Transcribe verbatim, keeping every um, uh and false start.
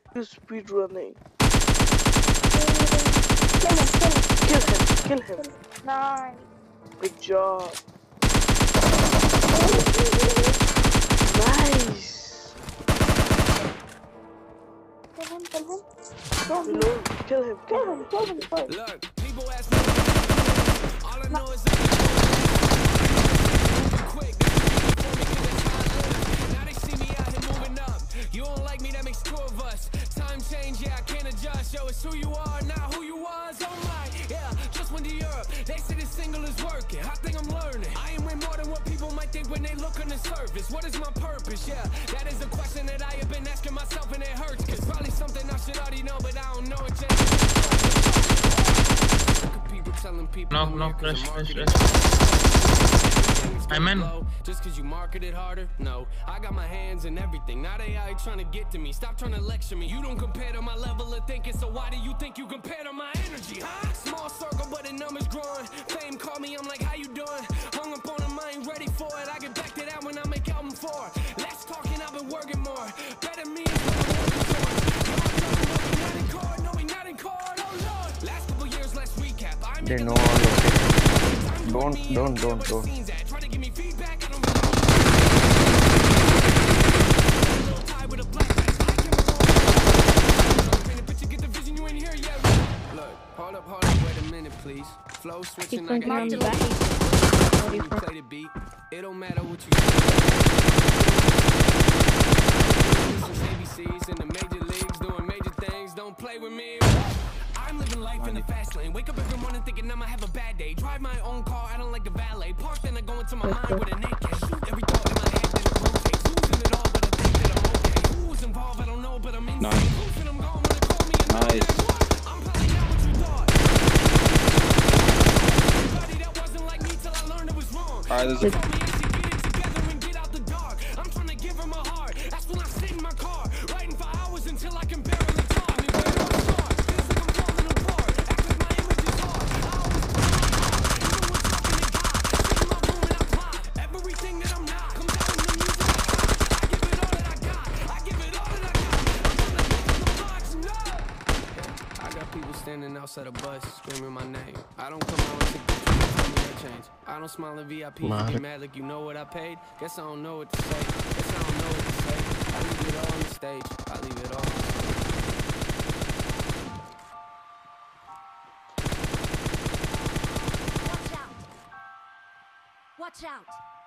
You speed running. Kill him, kill him. Kill him, kill him. Nice. Good job. Nice. Kill him, kill him. Kill him. Reload. Kill him, Kill him, kill him first. Look, people ask me, all I know is that quick. Now they see me out here moving up. You don't like me, that makes two of us. Time change, yeah, I can't adjust. Yo, it's who you are, not who you was. Oh my, yeah, just went to Europe. They say this single is working. I think I'm learning. I am way more than what people might think when they look on the surface. What is my purpose? Yeah, that is a question that I have been asking myself, and it hurts. Cause probably something I should already know, but I don't know it yet. People telling people No, no, rush, rush, rush. I'm in. Just cause you market it harder? No, I got my hands in everything. Now they out trying to get to me. Stop trying to lecture me. You don't compare to my level of thinking, so why do you think you compare to my energy, huh? Small circle, but the numbers growing. Fame call me, I'm like, how you doing? Hung up on them, I ain't ready for it. I get back to that when I make album four. Less talking, I've been working more. Better me is what I'm working for. Y'all talking, no, we not in court, no, we not in court, oh Lord. Last couple years, let's recap. I'm They know all of it. Don't, don't, don't, don't. Try to give me feedback, I don't Look, hold up, hold up, wait a minute, please. Flow switching, I got on the back. you play the beat. It don't matter what you say. A B Cs in the major leagues, doing major things. Don't play with me. I'm living life in the fast lane. Wake up every morning thinking I'ma have a bad day. Drive my own car, I don't like the valet. Park, then I go into my mind with a naked. Shoot every thought in my head, then it rotates. Losing it all, but I think that I'm okay. Who's involved, I don't know, but I'm insane. Nice. Who's I'm going when they call me and Nice. I'm probably not what you thought. Everybody that wasn't like me till I learned it was wrong. Alright, there's a Told me I should get it together and get out the dark. I'm trying to give her my heart. That's when I sit in my car, writing for hours until I can barely talk. I mean, where do I start? Feels like I'm falling apart. Act like my image is hard. I always put my heart. Even when talking to God, sit in my room and I plot. Everything that I'm not comes out in the music I got. I give it all that I got. I give it all that I got. I'm gonna make no marks, no. I got people standing outside a bus screaming my name. I don't come out and take pictures and tell me that change. I don't smile in V I P. You get mad like you know what I paid. Guess I don't know what to say. Guess I don't know what to say. I leave it all on the stage. I leave it all on the stage. Watch out! Watch out!